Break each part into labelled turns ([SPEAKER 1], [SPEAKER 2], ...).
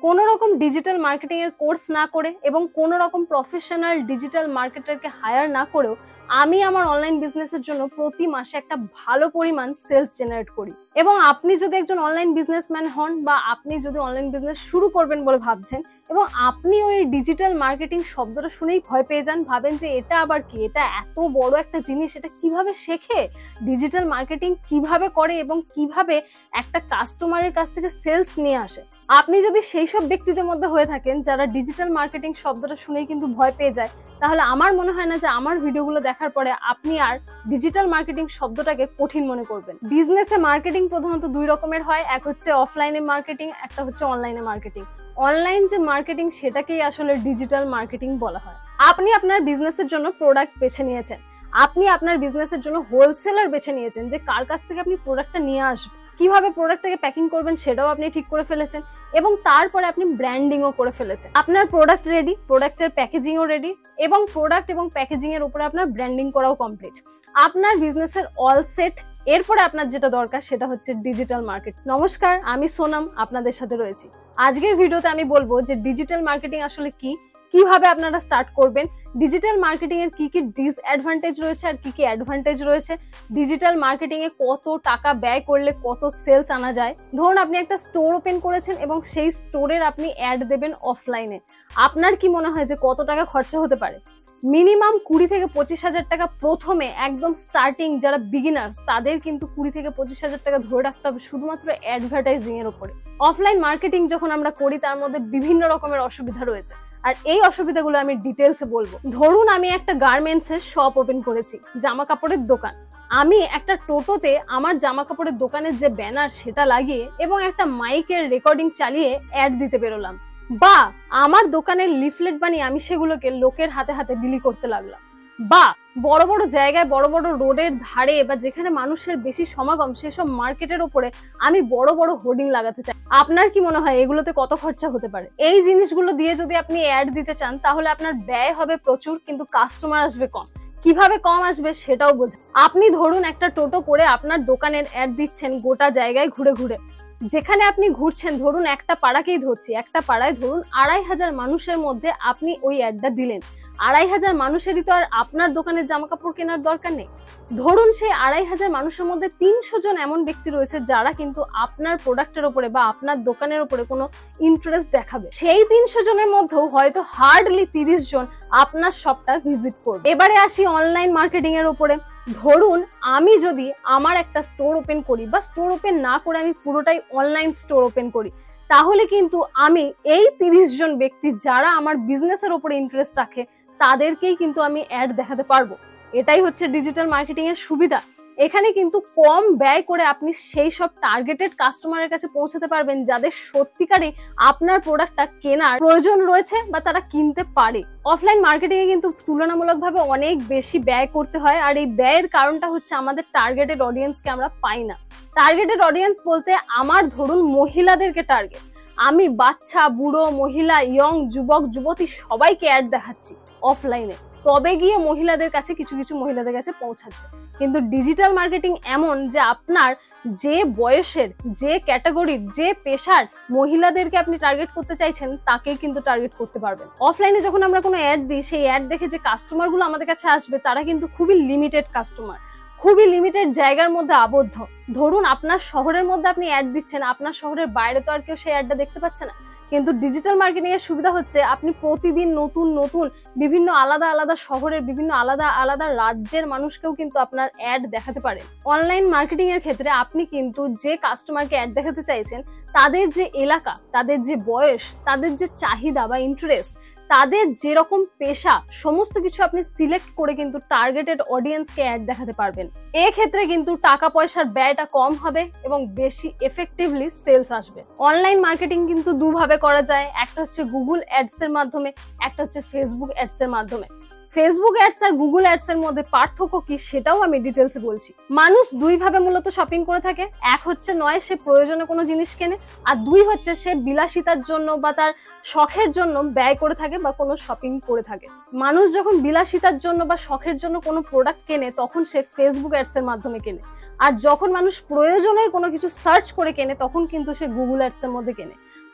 [SPEAKER 1] কোনো রকম digital marketing এর কোর্স না করে এবং কোনো রকম প্রফেশনাল ডিজিটাল মার্কেটারকে হায়ার না করেও আমি আমার অনলাইন বিজনেসের জন্য প্রতি মাসে একটা ভালো পরিমাণ সেলস জেনারেট করি। এবং আপনি যদি একজন অনলাইন বিজনেসম্যান হন বা আপনি যদি অনলাইন বিজনেস শুরু করবেন বলে ভাবছেন এবং আপনি ওই ডিজিটাল মার্কেটিং শব্দটা শুনেই ভয় পেয়ে যান, ভাবেন যে এটা আবার কি, এটা এত বড় একটা জিনিস, এটা কিভাবে শেখে, ডিজিটাল মার্কেটিং কিভাবে করে এবং কিভাবে একটা কাস্টমারের কাছ থেকে সেলস নিয়ে আসে। আপনি যদি সেই সব ব্যক্তিদের মধ্যে হয়ে থাকেন যারা ডিজিটাল মার্কেটিং শব্দটা শুনেই কিন্তু ভয় পেয়ে যায়, তাহলে আমার মনে হয় না যে আমার ভিডিওগুলো দেখার পরে আপনি আর ডিজিটাল মার্কেটিং শব্দটাকে কঠিন মনে করবেন। বিজনেসে মার্কেটিং প্রধানত দুই রকমের হয়, এক হচ্ছে অফলাইনে মার্কেটিং, একটা হচ্ছে অনলাইনে মার্কেটিং। অনলাইন যে মার্কেটিং সেটাকেই আসলে ডিজিটাল মার্কেটিং বলা হয়। আপনি আপনার বিজনেসের জন্য প্রোডাক্ট বেছে নিয়েছেন, আপনি আপনার বিজনেসের জন্য হোলসেলার বেছে নিয়েছেন যে কার কাছ থেকে আপনি প্রোডাক্টটা নিয়ে আসবেন, কিভাবে প্রোডাক্টটাকে প্যাকিং করবেন সেটাও আপনি ঠিক করে ফেলেছেন এবং তারপরে আপনি ব্র্যান্ডিংও করে ফেলেছেন। আপনার প্রোডাক্ট রেডি, প্রোডাক্টের প্যাকেজিংও রেডি এবং প্রোডাক্ট এবং প্যাকেজিং এর উপরে আপনার ব্র্যান্ডিং করাও কমপ্লিট। আপনার বিজনেসের অল সেট। এরপরে আপনার যেটা দরকার সেটা হচ্ছে ডিজিটাল মার্কেট। নমস্কার, আমি সোনাম আপনাদের সাথে রয়েছি। আজকের ভিডিওতে আমি বলবো যে ডিজিটাল মার্কেটিং আসলে কি, কিভাবে আপনারা স্টার্ট করবেন, ডিজিটাল মার্কেটিং এর কি কি ডিসঅ্যাডভান্টেজ রয়েছে আর কি কি অ্যাডভান্টেজ রয়েছে, ডিজিটাল মার্কেটিং এ কত টাকা ব্যয় করলে কত সেলস আনা যায়। ধরুন আপনি একটা স্টোর ওপেন করেছেন এবং সেই স্টোরের আপনি অ্যাড দেবেন অফলাইনে, আপনার কি মনে হয় যে কত টাকা খরচা হতে পারে? মিনিমাম 20 থেকে 25,000 টাকা প্রথমে, একদম স্টার্টিং যারা বিগিনার্স তাদের কিন্তু 20 থেকে 25,000 টাকা ধরে রাখতে হবে শুধুমাত্র অ্যাডভার্টাইজিং এর উপরে। অফলাইন মার্কেটিং যখন আমরা করি তার মধ্যে বিভিন্ন রকমের অসুবিধা রয়েছে, আর এই অসুবিধাগুলো আমি ডিটেলসে বলবো। ধরুন আমি একটা গার্মেন্টস এর শপ ওপেন করেছি, জামা কাপড়ের দোকান। আমি একটা টোটোতে আমার জামা কাপড়ের দোকানের যে ব্যানার সেটা লাগিয়ে এবং একটা মাইকের রেকর্ডিং চালিয়ে অ্যাড দিতে বেরোলাম, বা আমার দোকানের লিফলেট বানিয়ে আমি সেগুলোকে লোকের হাতে হাতে বিলি করতে লাগলাম, বা বড় বড় জায়গায় বড় বড় রোডের ধারে বা যেখানে মানুষের বেশি সমাগম সেসব মার্কেটের উপরে আমি বড় বড় হোর্ডিং লাগাতে চাই। আপনার কি মনে হয় এগুলোতে কত খরচা হতে পারে? এই জিনিসগুলো দিয়ে যদি আপনি অ্যাড দিতে চান তাহলে আপনার ব্যয় হবে প্রচুর, কিন্তু কাস্টমার আসবে কম। কিভাবে কম আসবে সেটাও বোঝা। আপনি ধরুন একটা টোটো করে আপনার দোকানের অ্যাড দিচ্ছেন গোটা জায়গায় ঘুরে ঘুরে। যেখানে আপনি ঘুরছেন, ধরুন একটা পাড়াকেই ধরছি, একটা পাড়ায় ধরুন 2,500 মানুষের মধ্যে আপনি ওই অ্যাডটা দিলেন। 2,500 মানুষেরই তো আর আপনার দোকানের জামা কাপড় কেনার দরকার নেই। ধরুন সেই 2,500 মানুষের মধ্যে 300 জন এমন ব্যক্তি রয়েছে যারা কিন্তু আপনার প্রোডাক্টের উপরে বা আপনার দোকানের উপরে কোনো ইন্টারেস্ট দেখাবে। সেই 300 জনের মধ্যেও হয়তো হার্ডলি 30 জন আপনার শপটা ভিজিট করবে। এবারে আসি অনলাইন মার্কেটিং এর উপরে। ধরুন আমি যদি আমার একটা স্টোর ওপেন করি বা স্টোর ওপেন না করে আমি পুরোটাই অনলাইন স্টোর ওপেন করি, তাহলে কিন্তু আমি এই 30 জন ব্যক্তি যারা আমার বিজনেসের উপরে ইন্টারেস্ট রাখে তাদেরকেই কিন্তু আমি অ্যাড দেখাতে পারবো। এটাই হচ্ছে ডিজিটাল মার্কেটিং এর সুবিধা। এখানে কিন্তু কম ব্যয় করে আপনি সেই সব টার্গেটেড কাস্টমারের কাছে পৌঁছাতে পারবেন যাদের সত্যিকারই আপনার প্রোডাক্টটা কেনার প্রয়োজন রয়েছে বা তারা কিনতে পারে। অফলাইন মার্কেটিং এ কিন্তু তুলনামূলকভাবে অনেক বেশি ব্যয় করতে হয়, আর এই ব্যয়ের কারণটা হচ্ছে আমাদের টার্গেটেড অডিয়েন্সকে আমরা পাই না। টার্গেটেড অডিয়েন্স বলতে আমার ধরুন মহিলাদেরকে টার্গেট, আমি বাচ্চা, বুড়ো, মহিলা, ইয়ং, যুবক, যুবতী সবাইকে অ্যাড দেখাচ্ছি অফলাইনে, তবে গিয়ে মহিলাদের কাছে কিছু কিছু মহিলাদের কাছে পৌঁছাচ্ছে। কিন্তু ডিজিটাল মার্কেটিং এমন যে আপনার যে বয়সের, যে ক্যাটাগরির, যে পেশার মহিলাদেরকে আপনি টার্গেট করতে চাইছেন তাকেই কিন্তু টার্গেট করতে পারবেন। অফলাইনে যখন আমরা কোনো অ্যাড দিই, সেই অ্যাড দেখে যে কাস্টমারগুলো আমাদের কাছে আসবে তারা কিন্তু খুবই লিমিটেড কাস্টমার, খুবই লিমিটেড জায়গার মধ্যে আবদ্ধ। ধরুন আপনার শহরের মধ্যে আপনি অ্যাড দিচ্ছেন, আপনার শহরের বাইরে তো আর কেউ সেই অ্যাডটা দেখতে পাচ্ছে না। কিন্তু ডিজিটাল মার্কেটিং এর সুবিধা হচ্ছে আপনি প্রতিদিন নতুন নতুন বিভিন্ন আলাদা আলাদা শহরের বিভিন্ন আলাদা আলাদা রাজ্যের মানুষকেও কিন্তু আপনার অ্যাড দেখাতে পারেন। অনলাইন মার্কেটিং এর ক্ষেত্রে আপনি কিন্তু যে কাস্টমারকে অ্যাড দেখাতে চাইছেন তাদের যে এলাকা, তাদের যে বয়স, তাদের যে চাহিদা বা ইন্টারেস্ট, তাদের যেরকম পেশা, সমস্ত কিছু আপনি সিলেক্ট করে কিন্তু টার্গেটেড অডিয়েন্সকে অ্যাড দেখাতে পারবেন। এক্ষেত্রে কিন্তু টাকা পয়সার ব্যয়টা কম হবে এবং বেশি এফেক্টিভলি সেলস আসবে। অনলাইন মার্কেটিং কিন্তু দুভাবে করা যায়, একটা হচ্ছে গুগল অ্যাডস এর মাধ্যমে, একটা হচ্ছে ফেসবুক অ্যাডস এর মাধ্যমে। ফেসবুক অ্যাডস আর গুগল অ্যাডস এর মধ্যে পার্থক্য কি সেটাও আমি ডিটেলসে বলছি। মানুষ দুইভাবে মূলত শপিং করে থাকে, এক হচ্ছে নয় সে প্রয়োজনে কোনো জিনিস কেনে, আর দুই হচ্ছে সে বিলাসিতার জন্য বা তার শখের জন্য ব্যয় করে থাকে বা কোনো শপিং করে থাকে। মানুষ যখন বিলাসিতার জন্য বা শখের জন্য কোনো প্রোডাক্ট কেনে তখন সে ফেসবুক অ্যাডস এর মাধ্যমে কেনে, আর যখন মানুষ প্রয়োজনের কোনো কিছু সার্চ করে কেনে তখন কিন্তু সে গুগল অ্যাডস এর মধ্যে কেনে।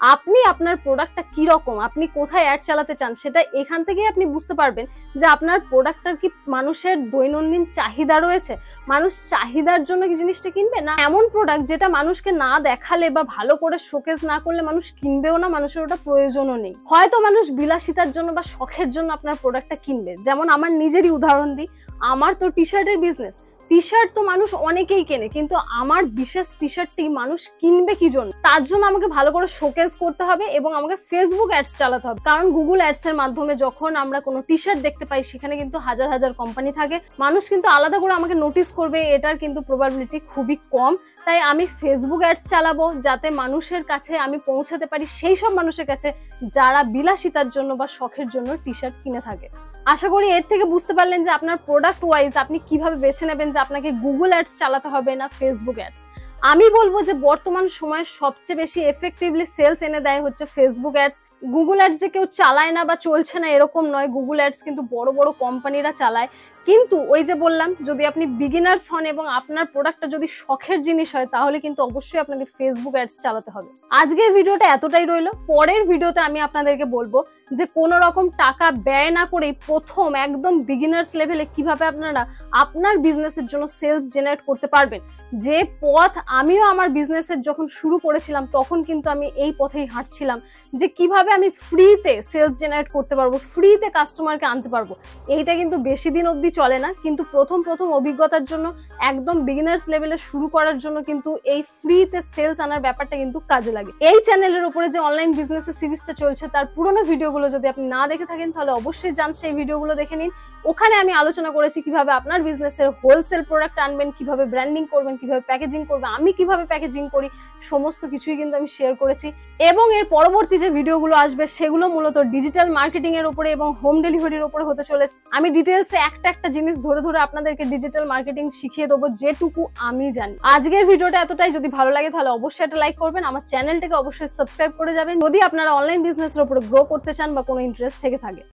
[SPEAKER 1] আপনি আপনার প্রোডাক্টটা কি রকম, আপনি কোথায় অ্যাড চালাতে চান, সেটা এখান থেকেই আপনি বুঝতে পারবেন যে আপনার প্রোডাক্টটার কি মানুষের দৈনন্দিন চাহিদা রয়েছে, মানুষ চাহিদার জন্য কি জিনিসটা কিনবে, না এমন প্রোডাক্ট যেটা মানুষকে না দেখালে বা ভালো করে শোকেস না করলে মানুষ কিনবেও না, মানুষের ওটা প্রয়োজনও নেই। হয়তো মানুষ বিলাসিতার জন্য বা শখের জন্য আপনার প্রোডাক্টটা কিনবে। যেমন আমার নিজেরই উদাহরণ দিই, আমার তো টি শার্টের বিজনেস। টি শার্ট তো মানুষ অনেকেই কেনে, কিন্তু আমার বিশেষ টি শার্টটি মানুষ কিনবে কি জন্য, তার জন্য আমাকে ভালো করে শোকেস করতে হবে এবং আমাকে ফেসবুক অ্যাডস চালাতে হবে। কারণ গুগল অ্যাডস এর মাধ্যমে যখন আমরা কোনো টি শার্ট দেখতে পাই, সেখানে কিন্তু হাজার হাজার কোম্পানি থাকে, মানুষ কিন্তু আলাদা করে আমাকে নোটিস করবে, এটার কিন্তু প্রবাবিলিটি খুবই কম। তাই আমি ফেসবুক অ্যাডস চালাবো, যাতে মানুষের কাছে আমি পৌঁছাতে পারি, সেই সব মানুষের কাছে যারা বিলাসিতার জন্য বা শখের জন্য টি শার্ট কিনে থাকে। আশা করি এর থেকে বুঝতে পারলেন যে আপনার প্রোডাক্ট ওয়াইজ আপনি কিভাবে বেছে নেবেন যে আপনাকে গুগল অ্যাডস চালাতে হবে না ফেসবুক অ্যাডস। আমি বলবো যে বর্তমান সময়ে সবচেয়ে বেশি এফেক্টিভলি সেলস এনে দেয় হচ্ছে ফেসবুক অ্যাডস। গুগল অ্যাডস যে কেউ চালায় না বা চলছে না এরকম নয়, গুগল অ্যাডস কিন্তু বড় বড় কোম্পানিরা চালায়। কিন্তু ওই যে বললাম, যদি আপনি বিগিনার্স হন এবং আপনার প্রোডাক্টটা যদি শখের জিনিস হয়, তাহলে কিন্তু অবশ্যই আপনাকে ফেসবুক অ্যাডস চালাতে হবে। আজকের ভিডিওটা এতটাই রইলো। পরের ভিডিওতে আমি আপনাদেরকে বলবো যে কোনো রকম টাকা ব্যয় না করে প্রথম একদম বিগিনার্স লেভেলে কিভাবে আপনারা আপনার বিজনেসের জন্য সেলস জেনারেট করতে পারবেন। যে পথ আমিও আমার বিজনেসের যখন শুরু করেছিলাম, তখন কিন্তু আমি এই পথেই হাঁটছিলাম, যে কিভাবে আমি ফ্রিতে সেলস জেনারেট করতে পারবো, ফ্রিতে কাস্টমারকে আনতে পারবো। এইটা কিন্তু বেশি দিন অবধি চলে না, কিন্তু প্রথম অভিজ্ঞতার জন্য, একদম বিগিনার্স লেভেলে শুরু করার জন্য কিন্তু এই ফ্রিতে সেলস আনার ব্যাপারটা কিন্তু কাজে লাগে। এই চ্যানেলের উপরে যে অনলাইন বিজনেসের সিরিজটা চলছে, তার পুরোনো ভিডিওগুলো যদি আপনি না দেখে থাকেন, তাহলে অবশ্যই যান সেই ভিডিওগুলো দেখে নিন। ওখানে আমি আলোচনা করেছি কিভাবে আপনার বিজনেসের হোলসেল প্রোডাক্ট আনবেন, কিভাবে ব্র্যান্ডিং করবেন, কিভাবে প্যাকেজিং করবেন, আমি কিভাবে প্যাকেজিং করি, সমস্ত কিছুই কিন্তু আমি শেয়ার করেছি। এবং এর পরবর্তী যে ভিডিওগুলো আসবে, সেগুলো মূলত ডিজিটাল মার্কেটিং এর উপরে এবং হোম ডেলিভারির উপরে হতে চলেছে। আমি ডিটেলসে একটা একটা জিনিস ধরে ধরে আপনাদেরকে ডিজিটাল মার্কেটিং শিখিয়ে দেবো, যেটুকু আমি জানি। আজকের ভিডিওটা এতটাই। যদি ভালো লাগে তাহলে অবশ্যই একটা লাইক করবেন, আমার চ্যানেলটাকে অবশ্যই সাবস্ক্রাইব করে যাবেন, যদি আপনারা অনলাইন বিজনেসের উপরে গ্রো করতে চান বা কোনো ইন্টারেস্ট থেকে থাকে।